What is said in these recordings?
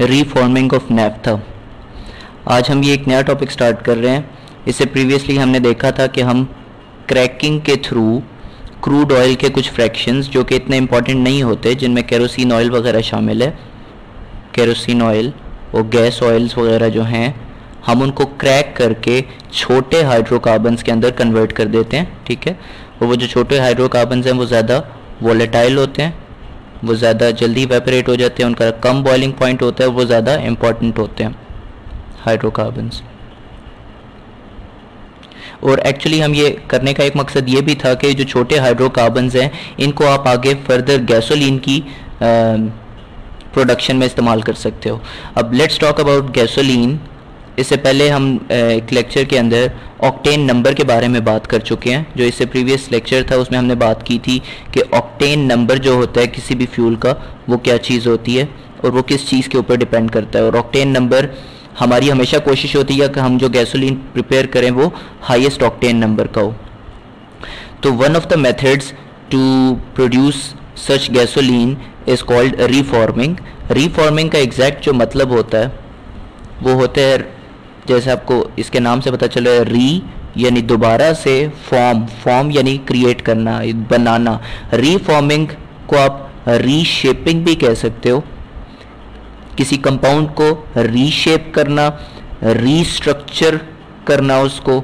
रीफॉर्मिंग of naphtha. आज हम ये एक नया टॉपिक स्टार्ट कर रहे हैं। इससे प्रीवियसली हमने देखा था कि हम क्रैकिंग के थ्रू क्रूड ऑयल के कुछ फ्रैक्शंस जो कि इतने इंपॉर्टेंट नहीं होते, जिनमें केरोसिन ऑयल वगैरह शामिल है, केरोसिन ऑयल और गैस ऑयल्स वगैरह जो हैं, हम उनको क्रैक करके छोटे हाइड्रोकार्बन्स के अंदर कन्वर्ट कर देते हैं। ठीक है, और वो जो छोटे हाइड्रोकार्बन्स हैं वो ज़्यादा वोलेटाइल होते हैं, वो ज़्यादा जल्दी इवेपोरेट हो जाते हैं, उनका कम बॉइलिंग पॉइंट होता है, वो ज़्यादा इंपॉर्टेंट होते हैं हाइड्रोकार्बन्स। और एक्चुअली हम ये करने का एक मकसद ये भी था कि जो छोटे हाइड्रोकार्बन्स हैं इनको आप आगे फर्दर गैसोलीन की प्रोडक्शन में इस्तेमाल कर सकते हो। अब लेट्स टॉक अबाउट गैसोलीन। इससे पहले हम एक लेक्चर के अंदर ऑक्टेन नंबर के बारे में बात कर चुके हैं। जो इससे प्रीवियस लेक्चर था उसमें हमने बात की थी कि ऑक्टेन नंबर जो होता है किसी भी फ्यूल का, वो क्या चीज़ होती है और वो किस चीज़ के ऊपर डिपेंड करता है। और ऑक्टेन नंबर हमारी हमेशा कोशिश होती है कि हम जो गैसोलीन प्रिपेयर करें वो हाईएस्ट ऑक्टेन नंबर का हो। तो one of the methods to produce such gasoline is called reforming. Reforming का एग्जैक्ट जो मतलब होता है वो होता है, जैसे आपको इसके नाम से पता चला है, री यानी दोबारा से, फॉर्म यानी क्रिएट करना, बनाना। रीफॉर्मिंग को आप रीशेपिंग भी कह सकते हो। किसी कंपाउंड को रीशेप करना, रीस्ट्रक्चर करना,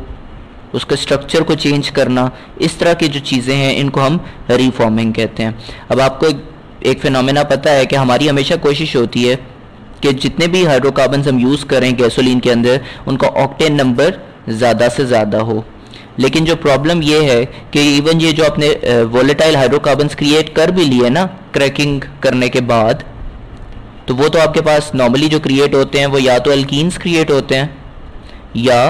उसके स्ट्रक्चर को चेंज करना, इस तरह की जो चीज़ें हैं इनको हम रीफॉर्मिंग कहते हैं। अब आपको एक फिनोमेना पता है कि हमारी हमेशा कोशिश होती है कि जितने भी हाइड्रोकार्बन्स हम यूज़ करें गैसोलीन के अंदर उनका ऑक्टेन नंबर ज़्यादा से ज़्यादा हो। लेकिन जो प्रॉब्लम ये है कि इवन ये जो आपने वोलेटाइल हाइड्रोकार्बन्स क्रिएट कर भी लिए ना क्रैकिंग करने के बाद, तो वो तो आपके पास नॉर्मली जो क्रिएट होते हैं वो या तो अल्कीन्स क्रिएट होते हैं या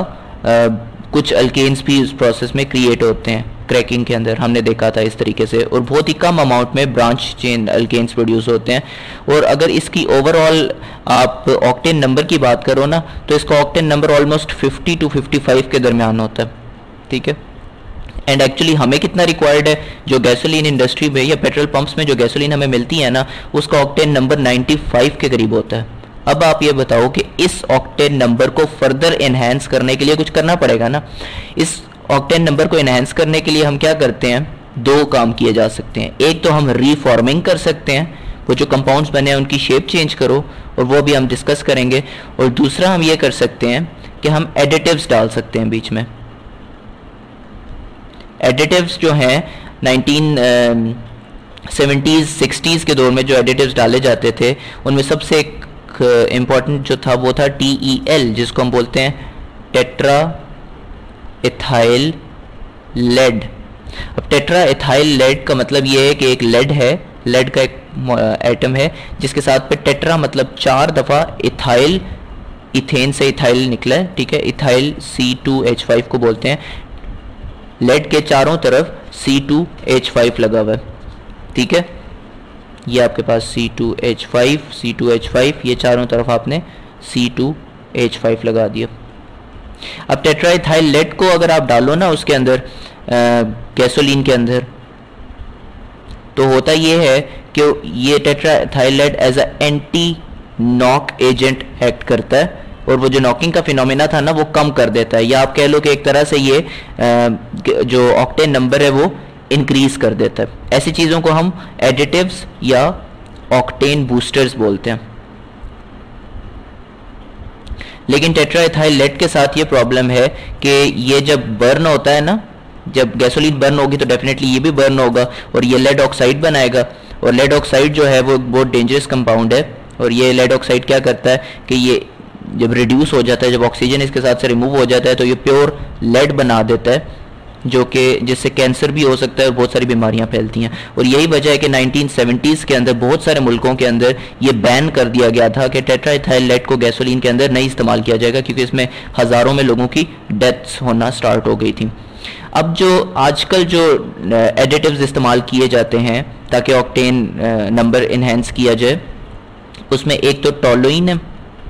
कुछ अल्केन्स भी इस प्रोसेस में क्रिएट होते हैं क्रैकिंग के अंदर। हमने देखा था इस तरीके से, और बहुत ही कम अमाउंट में ब्रांच चेन अल्केन्स प्रोड्यूस होते हैं। और अगर इसकी ओवरऑल आप ऑक्टेन नंबर की बात करो ना, तो इसका ऑक्टेन नंबर ऑलमोस्ट 50 to 55 के दरमियान होता है। ठीक है, एंड एक्चुअली हमें कितना रिक्वायर्ड है, जो गैसोलीन इंडस्ट्री में या पेट्रोल पंप्स में जो गैसोलीन हमें मिलती है ना, उसका ऑक्टेन नंबर 95 के करीब होता है। अब आप ये बताओ कि इस ऑक्टेन नंबर को फर्दर एनहांस करने के लिए कुछ करना पड़ेगा ना। इस ऑक्टेन नंबर को एनहांस करने के लिए हम क्या करते हैं, दो काम किए जा सकते हैं। एक तो हम रीफॉर्मिंग कर सकते हैं, वो जो कंपाउंड्स बने हैं उनकी शेप चेंज करो, और वो भी हम डिस्कस करेंगे। और दूसरा हम ये कर सकते हैं कि हम एडिटिव्स डाल सकते हैं बीच में। एडिटिव्स जो हैं 1970s 60s के दौर में जो एडिटिव्स डाले जाते थे उनमें सबसे एक इम्पॉर्टेंट जो था वो था TEL, जिसको हम बोलते हैं टेट्रा एथाइल लेड। अब टेट्रा एथाइल लेड का मतलब ये है कि एक लेड है, लेड का एक एटम है जिसके साथ पे टेट्रा मतलब 4 दफ़ा इथाइल, इथेन से इथाइल निकला है। ठीक है, इथाइल C2H5 को बोलते हैं। लेड के चारों तरफ C2H5 लगा हुआ है। ठीक है, ये आपके पास C2H5, ये चारों तरफ आपने C2H5 लगा दिया। अब टेट्राइथाइल लेड को अगर आप डालो ना उसके अंदर गैसोलीन के अंदर, तो होता ये है कि ये tetraethyl lead as a anti knock agent act करता है, और वो जो नॉकिंग का फिनोमेना था ना वो कम कर देता है, या आप कह लो कि एक तरह से ये जो ऑक्टेन नंबर है वो इंक्रीज कर देता है। ऐसी चीज़ों को हम एडिटिव्स या ऑक्टेन बूस्टर्स बोलते हैं। लेकिन टेट्राइथाइल लेड के साथ ये प्रॉब्लम है कि ये जब बर्न होता है ना, जब गैसोलीन बर्न होगी तो डेफिनेटली ये भी बर्न होगा और ये लेड ऑक्साइड बनाएगा। और लेड ऑक्साइड जो है वो बहुत डेंजरस कंपाउंड है, और ये लेड ऑक्साइड क्या करता है कि ये जब रिड्यूस हो जाता है, जब ऑक्सीजन इसके साथ से रिमूव हो जाता है, तो ये प्योर लेड बना देता है, जो कि जिससे कैंसर भी हो सकता है और बहुत सारी बीमारियां फैलती हैं। और यही वजह है कि 1970s के अंदर बहुत सारे मुल्कों के अंदर ये बैन कर दिया गया था कि टेट्राइथाइल लेड को गैसोलीन के अंदर नहीं इस्तेमाल किया जाएगा, क्योंकि इसमें हज़ारों में लोगों की डेथ्स होना स्टार्ट हो गई थी। अब जो आजकल जो एडिटिव्स इस्तेमाल किए जाते हैं ताकि ऑक्टेन नंबर इन्हेंस किया जाए, उसमें एक तो टोलुइन है।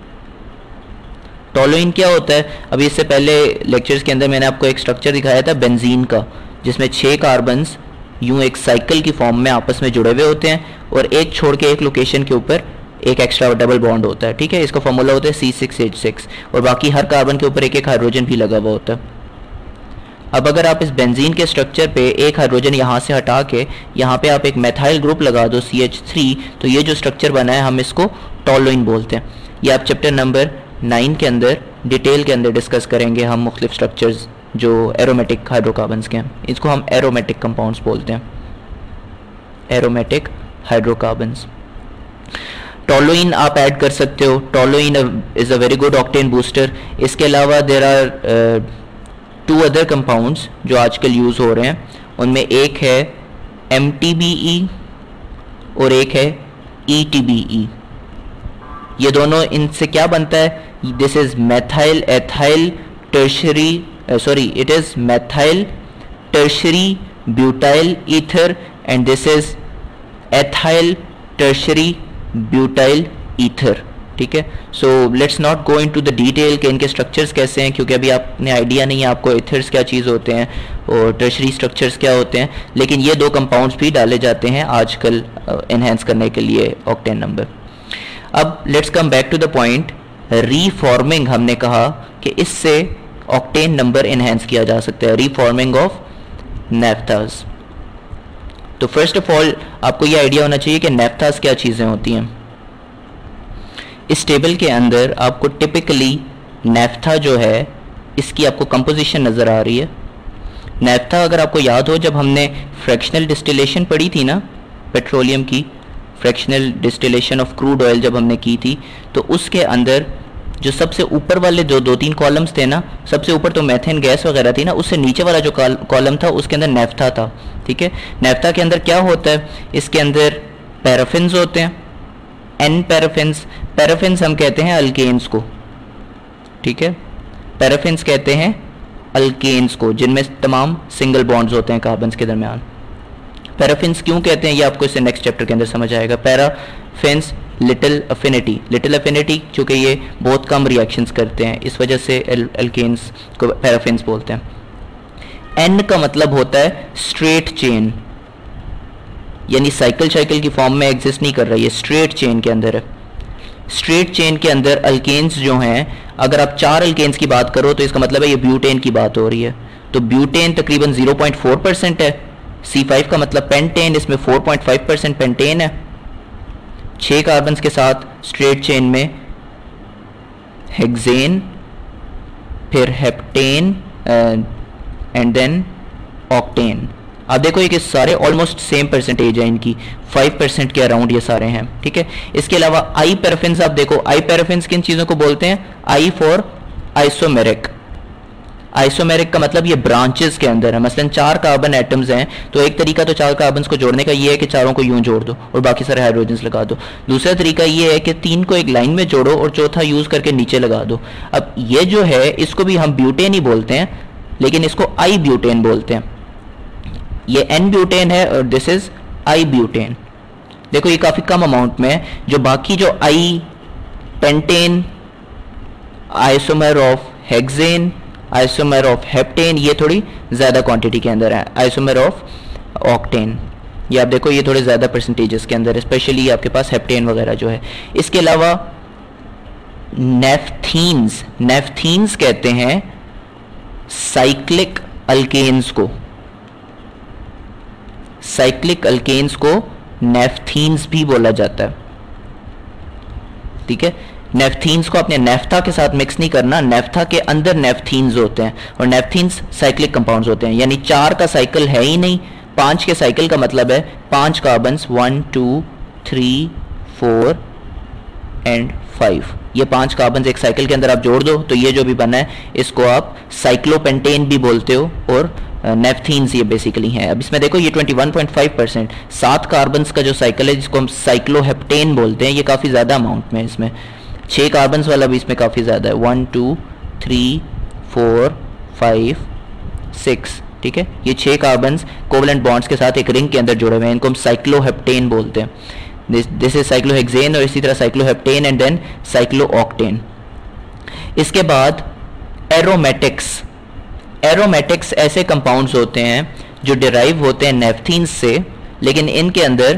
टोलुइन क्या होता है, अभी इससे पहले लेक्चर्स के अंदर मैंने आपको एक स्ट्रक्चर दिखाया था बेंजीन का, जिसमें 6 कार्बन्स यूं एक साइकिल की फॉर्म में आपस में जुड़े हुए होते हैं और एक छोड़ के एक लोकेशन के ऊपर एक एक्स्ट्रा डबल बॉन्ड होता है, ठीक है। इसका फॉर्मूला होता है C6H6 और बाकी हर कार्बन के ऊपर एक एक हाइड्रोजन भी लगा हुआ होता है। अब अगर आप इस बेंजीन के स्ट्रक्चर पे एक हाइड्रोजन यहाँ से हटा के यहाँ पे आप एक मेथाइल ग्रुप लगा दो CH3, तो ये जो स्ट्रक्चर बना है हम इसको टॉलुइन बोलते हैं। ये आप चैप्टर नंबर 9 के अंदर डिटेल के अंदर डिस्कस करेंगे हम मुख्तलिफ स्ट्रक्चर्स जो एरोमेटिक हाइड्रोकार्बन्स के हैं। इसको हम एरोमेटिक कंपाउंड्स बोलते हैं, एरोमेटिक हाइड्रोकार्बन्स। टॉलुइन आप ऐड कर सकते हो, toluene is a very good octane booster. इसके अलावा देयर आर 2 अदर कंपाउंड्स जो आजकल यूज़ हो रहे हैं, उनमें एक है MTBE और एक है ETBE। ये दोनों, इनसे क्या बनता है? This is methyl ethyl tertiary it is methyl tertiary butyl ether and this is ethyl tertiary butyl ether, ठीक है। So let's not go into the detail कि इनके स्ट्रक्चर्स कैसे हैं, क्योंकि अभी आपने आइडिया नहीं है आपको इथर्स क्या चीज़ होते हैं और टर्शरी स्ट्रक्चर्स क्या होते हैं, लेकिन ये 2 कंपाउंड्स भी डाले जाते हैं आजकल एनहेंस करने के लिए ऑक्टेन नंबर। अब let's come back to the point, reforming. हमने कहा कि इससे ऑक्टेन नंबर एनहेंस किया जा सकता है, रीफॉर्मिंग ऑफ नैफ्थास। तो फर्स्ट ऑफ ऑल आपको ये आइडिया होना चाहिए कि नैफ्थास क्या चीज़ें होती हैं। इस टेबल के अंदर आपको टिपिकली नैफ्था जो है इसकी आपको कंपोजिशन नज़र आ रही है। नैफ्था अगर आपको याद हो, जब हमने फ्रैक्शनल डिस्टिलेशन पढ़ी थी ना पेट्रोलियम की, fractional distillation of crude oil जब हमने की थी, तो उसके अंदर जो सबसे ऊपर वाले जो 2-3 कॉलम्स थे ना, सबसे ऊपर तो मेथेन गैस वगैरह थी ना, उससे नीचे वाला जो कॉलम था उसके अंदर नैफ्था था, ठीक है। नैफ्था के अंदर क्या होता है? इसके अंदर पैराफिन्स होते हैं, N पैराफिन्स। पैराफिन्स हम कहते हैं अल्केन्स को, ठीक है। पैराफिन्स कहते हैं अल्केन्स को, जिनमें तमाम सिंगल बॉन्ड्स होते हैं कार्बन्स के दरमियान। पैराफिन्स क्यों कहते हैं ये आपको इससे नेक्स्ट चैप्टर के अंदर समझ आएगा। पैराफिन्स लिटिल अफिनिटी, चूँकि ये बहुत कम रिएक्शंस करते हैं, इस वजह से अल्केन्स को पैराफिन्स बोलते हैं। N का मतलब होता है स्ट्रेट चेन, यानी साइकिल की फॉर्म में एग्जिस्ट नहीं कर रहा, ये स्ट्रेट चेन के अंदर है। स्ट्रेट चेन के अंदर अल्केन्स जो हैं, अगर आप 4 अल्केन्स की बात करो तो इसका मतलब है ये ब्यूटेन की बात हो रही है। तो ब्यूटेन तकरीबन 0.4% है, C5 का मतलब पेंटेन, इसमें 4.5% पेंटेन है। 6 कार्बन्स के साथ स्ट्रेट चेन में हेक्सेन, फिर हेप्टेन एंड देन ऑक्टेन। आप देखो ये कि सारे ऑलमोस्ट सेम परसेंटेज है इनकी, 5% के अराउंड ये सारे हैं, ठीक है। इसके अलावा आई पैराफिन्स, आप देखो आई पैराफिन्स किन चीज़ों को बोलते हैं? I for isomeric. आइसोमेरिक का मतलब ये ब्रांचेस के अंदर है। मसलन 4 कार्बन एटम्स हैं, तो एक तरीका तो 4 कार्बन्स को जोड़ने का ये है कि चारों को यूं जोड़ दो और बाकी सारे हाइड्रोजन्स लगा दो। दूसरा तरीका ये है कि 3 को एक लाइन में जोड़ो और चौथा यूज़ करके नीचे लगा दो। अब ये जो है इसको भी हम ब्यूटेन ही बोलते हैं, लेकिन इसको आई ब्यूटेन बोलते हैं। ये N ब्यूटेन है और दिस इज आई ब्यूटेन। देखो ये काफ़ी कम अमाउंट में है, जो बाकी जो I pentane, isomer of hexane, isomer of heptane, ये थोड़ी ज़्यादा क्वांटिटी के अंदर है। आइसोमर ऑफ ऑक्टेन, ये आप देखो ये थोड़े ज़्यादा परसेंटेजेस के अंदर, स्पेशली आपके पास हेप्टेन वगैरह जो है। इसके अलावा नेफ्थीन्स, नेफ्थीन्स कहते हैं साइक्लिक अल्केन्स को, साइक्लिक अल्केन्स को नेफ्थीन्स भी बोला जाता है, ठीक है। नेफ्थीन्स को अपने नेफ्था के साथ मिक्स नहीं करना, नेफ्था के अंदर नेफ्थीन्स होते हैं और नेफ्थीन्स साइक्लिक कंपाउंड्स होते हैं, यानी 4 का साइकिल है ही नहीं, 5 के साइकिल का मतलब है 5 कार्बन्स, 1 2 3 4 एंड 5, ये 5 कार्बन्स एक साइकिल के अंदर आप जोड़ दो तो ये जो भी बना है इसको आप साइक्लोपेंटेन भी बोलते हो और नेफ्थीन्स ये बेसिकली हैं। अब इसमें देखो ये 21.5%, 7 कार्बन्स का जो साइकिल है जिसको हम साइक्लोहेप्टेन बोलते हैं, ये काफ़ी ज़्यादा अमाउंट में, इसमें 6 कार्बन्स वाला भी इसमें काफ़ी ज़्यादा है, 1 2 3 4 5 6, ठीक है। ये 6 कार्बन्स कोवलेंट बॉन्ड्स के साथ एक रिंग के अंदर जुड़े हुए हैं, इनको हम साइक्लोहेप्टेन बोलते हैं। दिस इज साइक्लोहेक्सेन और इसी तरह साइक्लोहेप्टेन एंड देन साइक्लोऑक्टेन। इसके बाद एरोमेटिक्स, एरोमेटिक्स ऐसे कंपाउंड्स होते हैं जो डिराइव होते हैं नेफ्थीन्स से, लेकिन इनके अंदर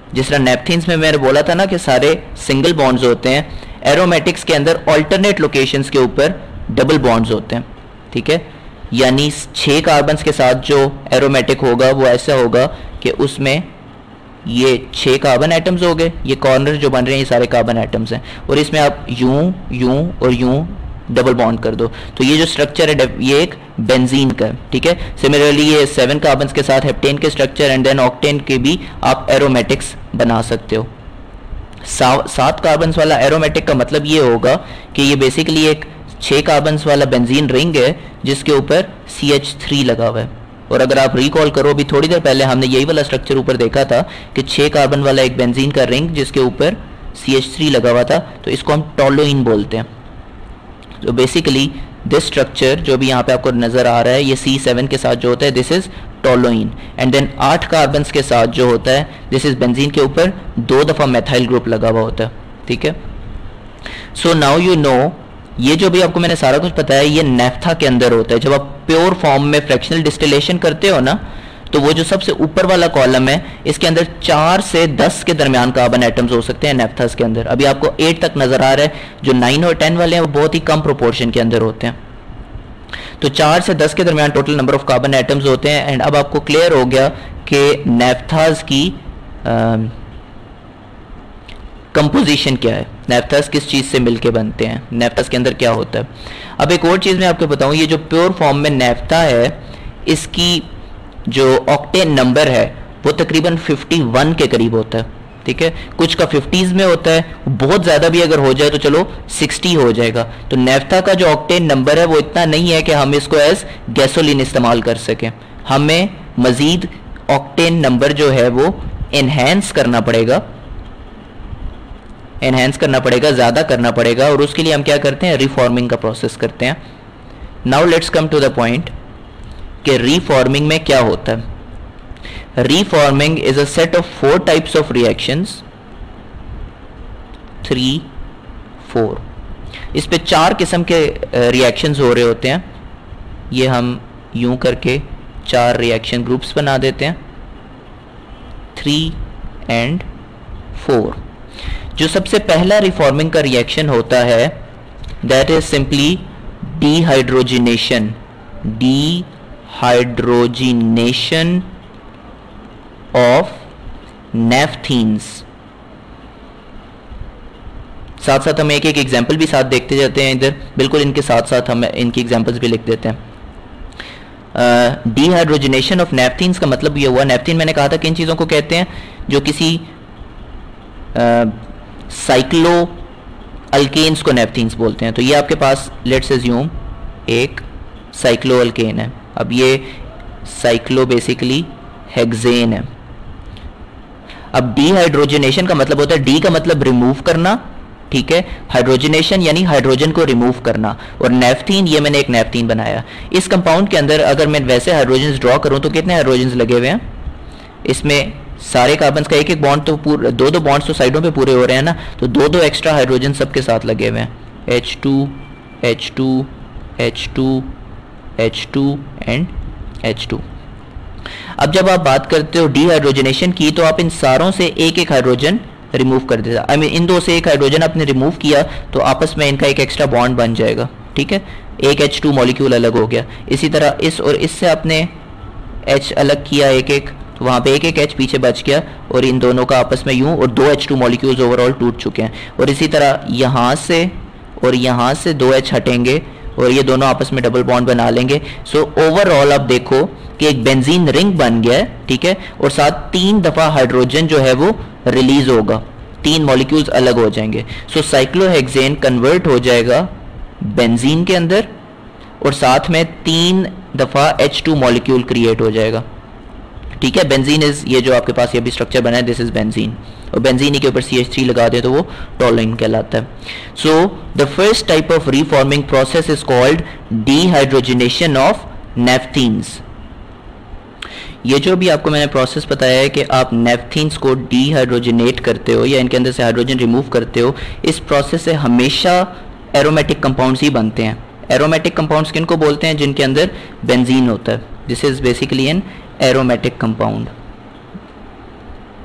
जिस तरह नेपथीन्स में मैंने बोला था ना कि सारे सिंगल बॉन्ड्स होते हैं, एरोमेटिक्स के अंदर ऑल्टरनेट लोकेशंस के ऊपर डबल बॉन्ड्स होते हैं, ठीक है। यानी 6 कार्बन्स के साथ जो एरोमेटिक होगा वो ऐसा होगा कि उसमें ये 6 कार्बन एटम्स हो गए, ये कॉर्नर जो बन रहे हैं ये सारे कार्बन एटम्स हैं, और इसमें आप यूं यूं और यूं डबल बॉन्ड कर दो, तो ये जो स्ट्रक्चर है ये एक बेंजीन का है, ठीक है। सिमिलरली ये 7 कार्बन्स के साथ हेप्टेन के स्ट्रक्चर एंड देन ऑक्टेन के भी आप एरोमेटिक्स बना सकते हो। 7 कार्बन्स वाला एरोमेटिक का मतलब ये होगा कि ये बेसिकली एक 6 कार्बन्स वाला बेंजीन रिंग है जिसके ऊपर CH3 लगा हुआ है। और अगर आप रिकॉल करो, अभी थोड़ी देर पहले हमने यही वाला स्ट्रक्चर ऊपर देखा था कि 6 कार्बन वाला एक बेंजीन का रिंग जिसके ऊपर CH3 लगा हुआ था, तो इसको हम टोलुइन बोलते हैं। तो बेसिकली दिस स्ट्रक्चर जो भी यहाँ पे आपको नजर आ रहा है, ये C7 के साथ जो होता है this is toluene, and then 8 carbons के साथ जो होता है दिस इज बेंजीन के ऊपर 2 दफा मेथाइल ग्रुप लगा हुआ होता है, ठीक है। सो नाउ यू नो, ये जो भी आपको मैंने सारा कुछ बताया ये नेफ्था के अंदर होता है। जब आप प्योर फॉर्म में फ्रैक्शनल डिस्टिलेशन करते हो ना, तो वो जो सबसे ऊपर वाला कॉलम है इसके अंदर 4 से 10 के दरमियान कार्बन एटम्स हो सकते हैं नेफ्थास के अंदर। अभी आपको 8 तक नजर आ रहा है, जो 9 और 10 वाले हैं वो बहुत ही कम प्रोपोर्शन के अंदर होते हैं। तो 4 से 10 के दरमियान total number of carbon atoms होते हैं। एंड अब आपको क्लियर हो गया कि नेफ्थास की कंपोजिशन क्या है, नेफ्थास किस चीज से मिलके बनते हैं, नेफ्थास के अंदर क्या होता है। अब एक और चीज मैं आपको बताऊं, ये जो प्योर फॉर्म में नेफ्था है इसकी जो ऑक्टेन नंबर है वो तकरीबन 51 के करीब होता है, ठीक है। कुछ का 50s में होता है, बहुत ज्यादा भी अगर हो जाए तो चलो 60 हो जाएगा। तो नेफ्था का जो ऑक्टेन नंबर है वो इतना नहीं है कि हम इसको एज गैसोलीन इस्तेमाल कर सकें। हमें मजीद ऑक्टेन नंबर जो है वो एनहेंस करना पड़ेगा, ज्यादा करना पड़ेगा, और उसके लिए हम क्या करते हैं, रिफॉर्मिंग का प्रोसेस करते हैं। Now let's come to the point कि रिफॉर्मिंग में क्या होता है। Reforming is a set of 4 types of reactions, 3, 4। इस पे 4 किस्म के रिएक्शंस हो रहे होते हैं। ये हम यूं करके 4 रिएक्शन ग्रुप्स बना देते हैं, 3 एंड 4। जो सबसे पहला रिफॉर्मिंग का रिएक्शन होता है that is simply dehydrogenation, dehydrogenation of naphthenes. साथ साथ हम एक एक एग्जाम्पल भी साथ देखते जाते हैं इधर, बिल्कुल इनके साथ साथ हम इनकी एग्जाम्पल्स भी लिख देते हैं। डिहाइड्रोजिनेशन ऑफ नेफ्थीन्स का मतलब ये हुआ, नेफ्थीन मैंने कहा था किन चीज़ों को कहते हैं, जो किसी साइक्लो अल्केन्स को नेफ्थीन्स बोलते हैं। तो ये आपके पास लेट्स अज्यूम एक साइक्लो अल्केन है। अब ये साइक्लो बेसिकली हेक्सेन है। अब डिहाइड्रोजनेशन का मतलब होता है, डी का मतलब रिमूव करना, ठीक है, हाइड्रोजनेशन यानी हाइड्रोजन को रिमूव करना, और नेफ्थीन, ये मैंने एक नेफ्थीन बनाया। इस कंपाउंड के अंदर अगर मैं वैसे हाइड्रोजन ड्रॉ करूं तो कितने हाइड्रोजन लगे हुए हैं, इसमें सारे कार्बन्स का एक एक बॉन्ड तो पूरे 2-2 बॉन्ड्स तो साइडों पे पूरे हो रहे हैं ना, तो 2-2 एक्स्ट्रा हाइड्रोजन सबके साथ लगे हुए हैं, H2 H2 H2 H2 and H2। अब जब आप बात करते हो डिहाइड्रोजनेशन की, तो आप इन सारों से एक एक हाइड्रोजन रिमूव कर देता, आई मीन इन दो से एक हाइड्रोजन आपने रिमूव किया तो आपस में इनका एक एक्स्ट्रा बॉन्ड बन जाएगा, ठीक है, एक H2 मॉलिक्यूल अलग हो गया। इसी तरह इस और इससे आपने H अलग किया एक एक, तो वहाँ पे एक एक H पीछे बच गया, और इन दोनों का आपस में यूं, और 2 H2 मॉलिक्यूल्स ओवरऑल टूट चुके हैं। और इसी तरह यहाँ से और यहाँ से 2 H हटेंगे और ये दोनों आपस में डबल बॉन्ड बना लेंगे। सो ओवरऑल आप देखो कि एक बेंजीन रिंग बन गया है, ठीक है, और साथ 3 दफा हाइड्रोजन जो है वो रिलीज होगा, 3 मॉलिक्यूल्स अलग हो जाएंगे। सो साइक्लोहेक्सेन कन्वर्ट हो जाएगा बेंजीन के अंदर, और साथ में 3 दफा H2 मॉलिक्यूल क्रिएट हो जाएगा, ठीक है। बेंजीन इज, ये जो आपके पास ये भी स्ट्रक्चर बना है, दिस इज बेंजीन, और बेंजीन के ऊपर CH3 लगा दे तो वो टोलुइन कहलाता है। So the first type of reforming process is called dehydrogenation of naphthenes. ये जो भी आपको मैंने प्रोसेस बताया है कि आप नेफ्थीन्स को डिहाइड्रोजनेट करते हो या इनके अंदर से हाइड्रोजन रिमूव करते हो, इस प्रोसेस से हमेशा एरोमेटिक कंपाउंड्स ही बनते हैं। एरोमेटिक कंपाउंड्स किनको बोलते हैं, जिनके अंदर बेंजीन होता है। This is basically an aromatic compound,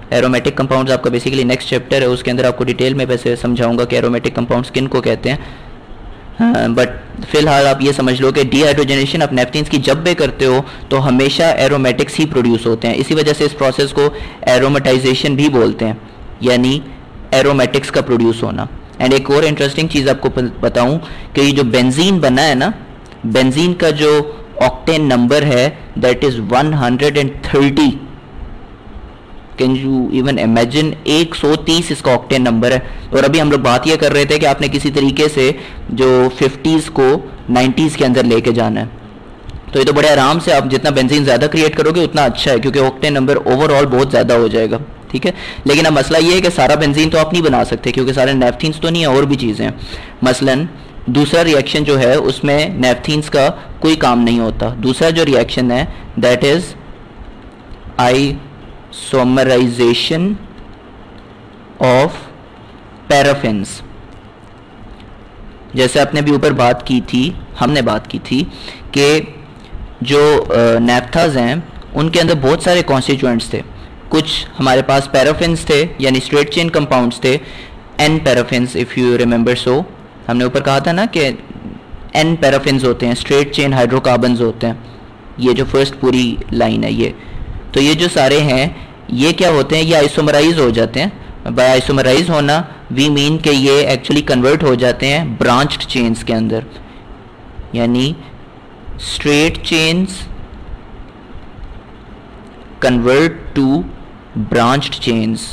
aromatic compounds आपका बेसिकली नेक्स्ट चैप्टर है, उसके अंदर आपको डिटेल में वैसे समझाऊंगा कि एरोमेटिक कंपाउंड्स किन को कहते हैं। बट फिलहाल आप ये समझ लो कि डिहाइड्रोजनेशन आप नेफ्थीन्स की जब भी करते हो तो हमेशा एरोमेटिक्स ही प्रोड्यूस होते हैं। इसी वजह से इस प्रोसेस को एरोमेटाइजेशन भी बोलते हैं, यानी एरोमेटिक्स का प्रोड्यूस होना। एंड एक और इंटरेस्टिंग चीज़ आपको बताऊं कि ये जो बेंजीन बना है ना, बेंजीन का जो ऑक्टेन नंबर है that is 130। Can you even imagine, 130 इसका ऑक्टेन नंबर है। और अभी हम लोग बात ये कर रहे थे कि आपने किसी तरीके से जो 50s को 90s के अंदर लेके जाना है, तो ये तो बड़े आराम से आप जितना बेंजीन ज़्यादा क्रिएट करोगे उतना अच्छा है, क्योंकि ऑक्टेन नंबर ओवरऑल बहुत ज़्यादा हो जाएगा, ठीक है। लेकिन अब मसला ये है कि सारा बेंजीन तो आप नहीं बना सकते, क्योंकि सारे नेफ्थीन्स तो नहीं है, और भी चीज़ें हैं। मसलन दूसरा रिएक्शन जो है उसमें नेफ्थीन्स का कोई काम नहीं होता। दूसरा जो रिएक्शन है that is isomerization of paraffins. जैसे आपने भी ऊपर बात की थी, हमने बात की थी कि जो नैप्थाज हैं उनके अंदर बहुत सारे कॉन्स्टिट्यूएंट्स थे। कुछ हमारे पास पैराफिन्स थे, यानी स्ट्रेट चेन कंपाउंड्स थे, n paraffins if you remember. So हमने ऊपर कहा था ना कि एन पैराफिन्स होते हैं, स्ट्रेट चेन हाइड्रोकार्बन्स होते हैं। ये जो फर्स्ट पूरी लाइन है ये, तो ये जो सारे हैं ये क्या होते हैं, ये आइसोमराइज हो जाते हैं। बाय आइसोमराइज होना वी मीन कि ये एक्चुअली कन्वर्ट हो जाते हैं ब्रांच्ड चेन्स के अंदर, यानी straight chains convert to branched chains,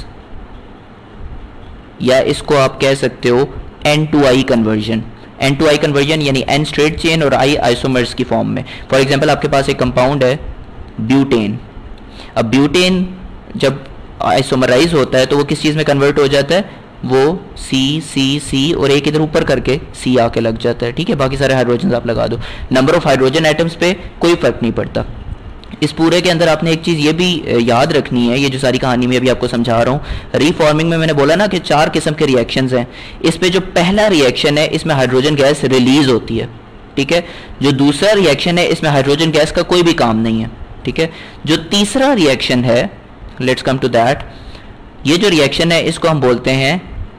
या इसको आप कह सकते हो N2I कन्वर्जन। N2I कन्वर्जन यानी N स्ट्रेट चेन और I आइसोमर्स की फॉर्म में। फॉर एग्जांपल आपके पास एक कंपाउंड है ब्यूटेन। अब ब्यूटेन जब आइसोमराइज होता है तो वो किस चीज़ में कन्वर्ट हो जाता है, वो C और एक इधर ऊपर करके C आके लग जाता है, ठीक है। बाकी सारे हाइड्रोजन आप लगा दो, नंबर ऑफ हाइड्रोजन एटम्स पे कोई फर्क नहीं पड़ता। इस पूरे के अंदर आपने एक चीज़ ये भी याद रखनी है, ये जो सारी कहानी में अभी आपको समझा रहा हूँ, रीफॉर्मिंग में मैंने बोला ना कि 4 किस्म के रिएक्शंस हैं। इस पे जो पहला रिएक्शन है इसमें हाइड्रोजन गैस रिलीज होती है, ठीक है। जो दूसरा रिएक्शन है इसमें हाइड्रोजन गैस का कोई भी काम नहीं है, ठीक है। जो तीसरा रिएक्शन है, लेट्स कम टू दैट, ये जो रिएक्शन है इसको हम बोलते हैं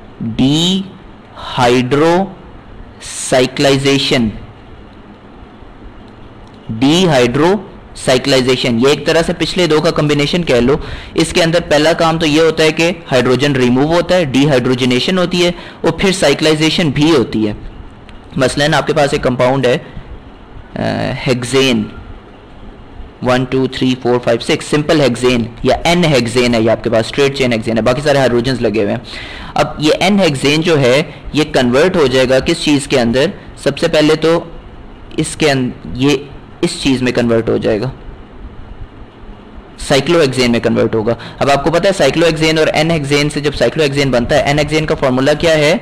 डीहाइड्रोसाइक्लाइजेशन। डीहाइड्रोसाइक्लाइजेशन ये एक तरह से पिछले दो का कॉम्बिनेशन कह लो। इसके अंदर पहला काम तो ये होता है कि हाइड्रोजन रिमूव होता है, डीहाइड्रोजनेशन होती है, और फिर साइक्लाइजेशन भी होती है। मसलन आपके पास एक कंपाउंड है हेक्सेन, 1 2 3 4 5 6 सिंपल हेक्सेन या एन हेक्सेन है, ये आपके पास स्ट्रेट चेन हेक्सेन है, बाकी सारे हाइड्रोजन्स लगे हुए हैं। अब ये एन हेक्सेन जो है ये कन्वर्ट हो जाएगा किस चीज़ के अंदर, सबसे पहले तो इसके ये इस चीज़ में कन्वर्ट हो जाएगा, साइक्लोहेक्सेन में कन्वर्ट होगा। अब आपको पता है साइक्लोहेक्सेन और एन हेक्सेन से जब साइक्लोहेक्सेन बनता है, एन हेक्सेन का फॉर्मूला क्या है,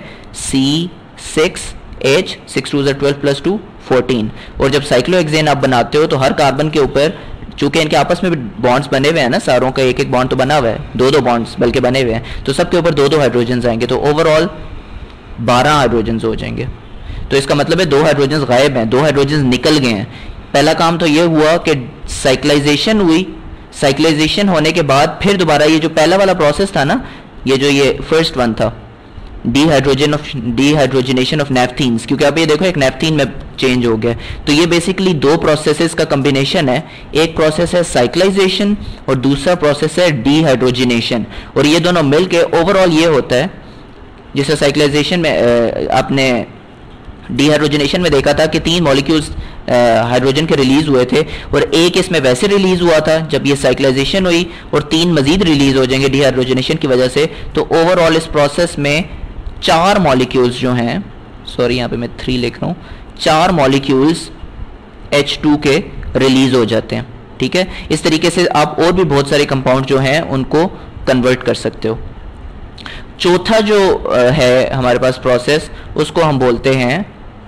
C6H 6 2 12 + 2 14। और जब साइक्लोहेक्सेन आप बनाते हो तो हर कार्बन के ऊपर, चूंकि इनके आपस में भी बॉन्ड्स बने हुए हैं ना, सारों का एक एक बॉन्ड तो बना हुआ है, 2 बॉन्ड्स बल्कि बने हुए हैं, तो सबके ऊपर 2 हाइड्रोजन आएंगे, तो ओवरऑल 12 हाइड्रोजन हो जाएंगे। तो इसका मतलब है 2 हाइड्रोजन गायब हैं, 2 हाइड्रोजन निकल गए हैं। पहला काम तो ये हुआ कि साइक्लाइजेशन हुई, साइक्लाइजेशन होने के बाद फिर दोबारा ये जो पहला वाला प्रोसेस था ना, ये फर्स्ट वन था डीहाइड्रोजनेशन ऑफ नैफ्थीन्स, क्योंकि आप ये देखो एक नैफ्थीन में चेंज हो गया। तो ये बेसिकली 2 प्रोसेसेस का कॉम्बिनेशन है, एक प्रोसेस है साइक्लाइजेशन और दूसरा प्रोसेस है डीहाइड्रोजनेशन, और ये दोनों मिलके ओवरऑल ये होता है। जैसे साइक्लाइजेशन में आपने डीहाइड्रोजनेशन में देखा था कि 3 मॉलिक्यूल्स हाइड्रोजन के रिलीज हुए थे, और एक इसमें वैसे रिलीज हुआ था जब ये साइक्लाइजेशन हुई, और 3 मजीद रिलीज हो जाएंगे डीहाइड्रोजनेशन की वजह से। तो ओवरऑल इस प्रोसेस में 4 मॉलिक्यूल्स जो हैं, सॉरी यहाँ पे मैं 3 लिख रहा हूँ, 4 मॉलिक्यूल्स H2 के रिलीज हो जाते हैं, ठीक है। इस तरीके से आप और भी बहुत सारे कंपाउंड जो हैं उनको कन्वर्ट कर सकते हो। चौथा जो है हमारे पास प्रोसेस, उसको हम बोलते हैं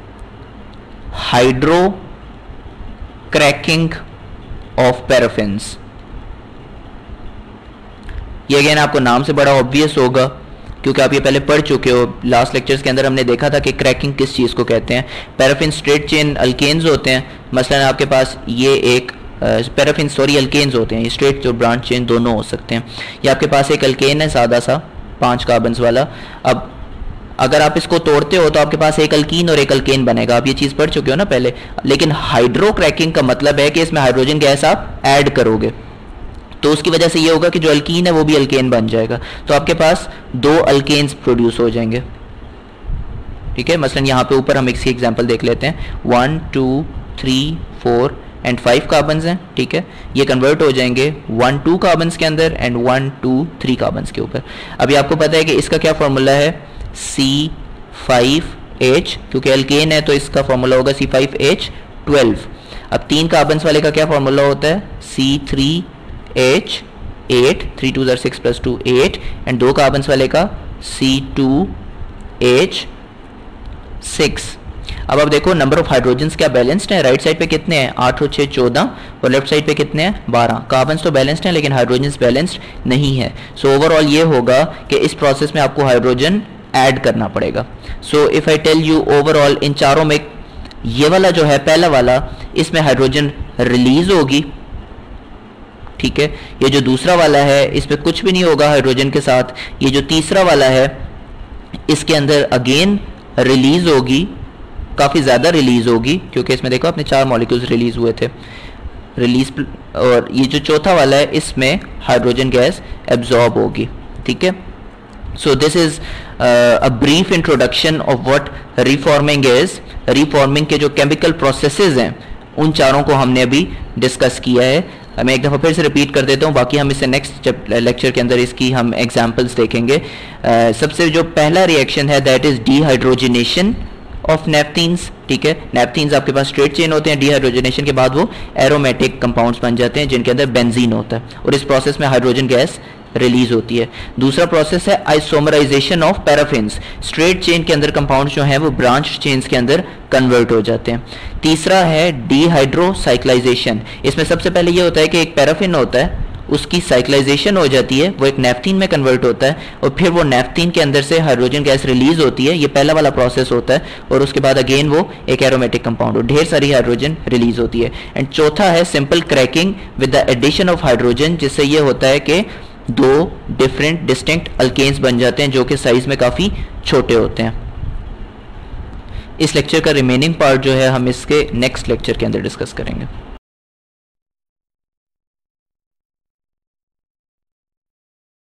हाइड्रोक्रैकिंग ऑफ पैराफिन्स। ये अगेन आपको नाम से बड़ा ऑब्वियस होगा, क्योंकि आप ये पहले पढ़ चुके हो। लास्ट लेक्चर्स के अंदर हमने देखा था कि क्रैकिंग किस चीज़ को कहते हैं। पैराफिन स्ट्रेट चेन अल्केन्स होते हैं। मसलन आपके पास ये एक पैराफिन्स सॉरी अल्केन्स होते हैं, ये स्ट्रेट जो ब्रांच चेन दोनों हो सकते हैं। ये आपके पास एक अल्केन है सादा सा 5 कार्बन्स वाला। अब अगर आप इसको तोड़ते हो तो आपके पास एक अल्कीन और एक अल्केन बनेगा, आप ये चीज़ पढ़ चुके हो ना पहले। लेकिन हाइड्रोक्रैकिंग का मतलब है कि इसमें हाइड्रोजन गैस आप ऐड करोगे, तो उसकी वजह से ये होगा कि जो अल्कीन है वो भी अल्केन बन जाएगा, तो आपके पास 2 अल्केन्स प्रोड्यूस हो जाएंगे। ठीक है, मसलन यहाँ पे ऊपर हम इसकी एग्जांपल देख लेते हैं। 1 2 3 4 एंड 5 कार्बन्स हैं। ठीक है, ये कन्वर्ट हो जाएंगे 1 2 कार्बन्स के अंदर एंड 1 2 3 कार्बन्स के ऊपर। अभी आपको पता है कि इसका क्या फॉर्मूला है, C5H, क्योंकि अल्केन है तो इसका फॉर्मूला होगा C5H12। अब 3 कार्बन्स वाले का क्या फॉर्मूला होता है, C3H8, 3 2 6 + 2 8, एंड 2 कार्बन्स वाले का C2H6। अब आप देखो नंबर ऑफ हाइड्रोजन्स क्या बैलेंस्ड है, राइट साइड पे कितने हैं, 8 और 6 14, और लेफ्ट साइड पे कितने हैं, 12। कार्बन्स तो बैलेंस्ड हैं लेकिन हाइड्रोजन्स बैलेंस्ड नहीं है। सो ओवरऑल ये होगा कि इस प्रोसेस में आपको हाइड्रोजन ऐड करना पड़ेगा। So if I tell you overall इन चारों में ये वाला जो है पहला वाला, इसमें हाइड्रोजन रिलीज होगी। ठीक है, ये जो दूसरा वाला है इसमें कुछ भी नहीं होगा हाइड्रोजन के साथ। ये जो तीसरा वाला है इसके अंदर अगेन रिलीज होगी, काफ़ी ज़्यादा रिलीज होगी, क्योंकि इसमें देखो अपने 4 मॉलिक्यूल्स रिलीज हुए थे रिलीज। और ये जो चौथा वाला है इसमें हाइड्रोजन गैस एब्जॉर्ब होगी। ठीक है, so this is a brief introduction of what reforming is. Reforming के जो केमिकल प्रोसेसेस हैं उन चारों को हमने अभी डिस्कस किया है। मैं एक दफ़ा फिर से रिपीट कर देता हूँ, बाकी हम इससे नेक्स्ट लेक्चर के अंदर इसकी हम एग्जांपल्स देखेंगे। सबसे जो पहला रिएक्शन है that is dehydrogenation of naphthenes. ठीक है, नैप्थीन्स आपके पास स्ट्रेट चेन होते हैं, डिहाइड्रोजनेशन के बाद वो एरोमेटिक कंपाउंड्स बन जाते हैं जिनके अंदर बेंजीन होता है, और इस प्रोसेस में हाइड्रोजन गैस रिलीज होती है। दूसरा प्रोसेस है isomerization of paraffins, straight chain के अंदर कंपाउंड्स जो हैं वो ब्रांच चेन्स के अंदर कन्वर्ट हो जाते हैं। तीसरा है डिहाइड्रोसाइक्लाइजेशन, इसमें सबसे पहले ये होता है कि एक पैराफिन होता है उसकी साइक्लाइजेशन हो जाती है, वो एक नैफ्थीन में कन्वर्ट होता है, और फिर वो नैफ्थीन के अंदर से हाइड्रोजन गैस रिलीज होती है। ये पहला वाला प्रोसेस होता है, और उसके बाद अगेन वो एक एरोमेटिक कंपाउंड और ढेर सारी हाइड्रोजन रिलीज होती है। एंड चौथा है simple cracking with the addition of hydrogen, जिससे ये होता है कि 2 डिफरेंट डिस्टिंक्ट अल्केन्स बन जाते हैं जो कि साइज में काफ़ी छोटे होते हैं। इस लेक्चर का रिमेनिंग पार्ट जो है हम इसके नेक्स्ट लेक्चर के अंदर डिस्कस करेंगे।